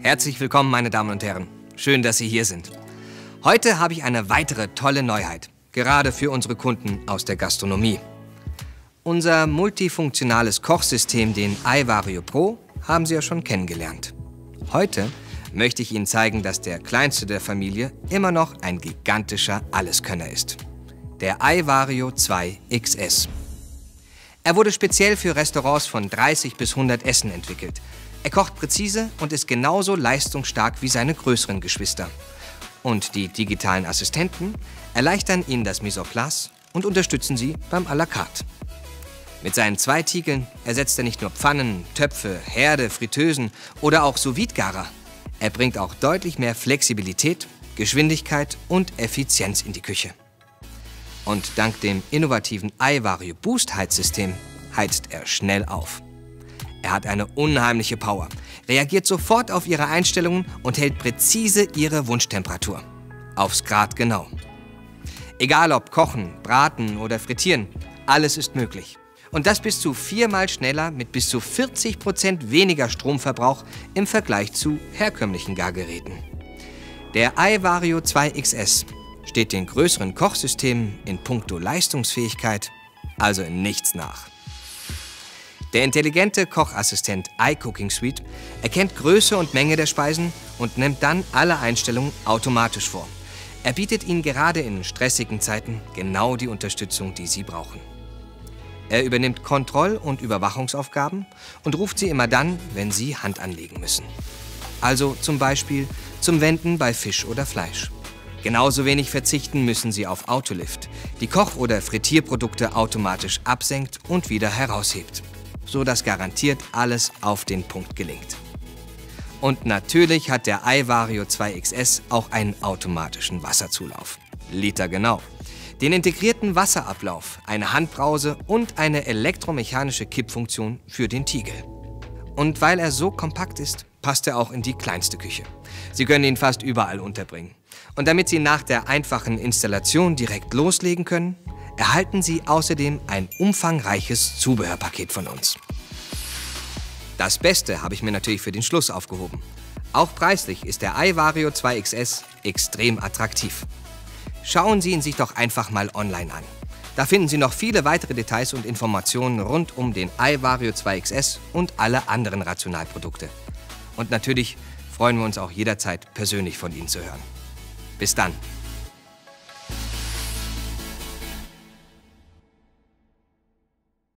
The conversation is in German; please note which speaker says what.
Speaker 1: Herzlich willkommen, meine Damen und Herren. Schön, dass Sie hier sind. Heute habe ich eine weitere tolle Neuheit, gerade für unsere Kunden aus der Gastronomie. Unser multifunktionales Kochsystem, den iVario Pro, haben Sie ja schon kennengelernt. Heute möchte ich Ihnen zeigen, dass der kleinste der Familie immer noch ein gigantischer Alleskönner ist. Der iVario 2 XS. Er wurde speziell für Restaurants von 30 bis 100 Essen entwickelt. Er kocht präzise und ist genauso leistungsstark wie seine größeren Geschwister. Und die digitalen Assistenten erleichtern Ihnen das Mise en place und unterstützen Sie beim à la carte. Mit seinen 2 Tiegeln ersetzt er nicht nur Pfannen, Töpfe, Herde, Fritteusen oder auch Sous-Vide-Garer. Er bringt auch deutlich mehr Flexibilität, Geschwindigkeit und Effizienz in die Küche. Und dank dem innovativen iVario Boost Heizsystem heizt er schnell auf. Er hat eine unheimliche Power, reagiert sofort auf Ihre Einstellungen und hält präzise Ihre Wunschtemperatur. Aufs Grad genau. Egal ob kochen, braten oder frittieren, alles ist möglich. Und das bis zu 4-mal schneller mit bis zu 40% weniger Stromverbrauch im Vergleich zu herkömmlichen Gargeräten. Der iVario 2 XS steht den größeren Kochsystemen in puncto Leistungsfähigkeit also in nichts nach. Der intelligente Kochassistent iCooking Suite erkennt Größe und Menge der Speisen und nimmt dann alle Einstellungen automatisch vor. Er bietet Ihnen gerade in stressigen Zeiten genau die Unterstützung, die Sie brauchen. Er übernimmt Kontroll- und Überwachungsaufgaben und ruft Sie immer dann, wenn Sie Hand anlegen müssen. Also zum Beispiel zum Wenden bei Fisch oder Fleisch. Genauso wenig verzichten müssen Sie auf Autolift, die Koch- oder Frittierprodukte automatisch absenkt und wieder heraushebt, so dass garantiert alles auf den Punkt gelingt. Und natürlich hat der iVario 2 XS auch einen automatischen Wasserzulauf. Litergenau. Den integrierten Wasserablauf, eine Handbrause und eine elektromechanische Kippfunktion für den Tiegel. Und weil er so kompakt ist, passt er auch in die kleinste Küche. Sie können ihn fast überall unterbringen. Und damit Sie nach der einfachen Installation direkt loslegen können, erhalten Sie außerdem ein umfangreiches Zubehörpaket von uns. Das Beste habe ich mir natürlich für den Schluss aufgehoben. Auch preislich ist der iVario 2 XS extrem attraktiv. Schauen Sie ihn sich doch einfach mal online an. Da finden Sie noch viele weitere Details und Informationen rund um den iVario 2 XS und alle anderen Rational-Produkte. Und natürlich freuen wir uns auch jederzeit persönlich von Ihnen zu hören. Bis dann!